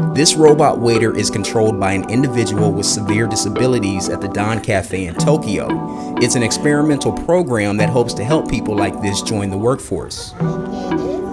This robot waiter is controlled by an individual with severe disabilities at the Don Cafe in Tokyo. It's an experimental program that hopes to help people like this join the workforce.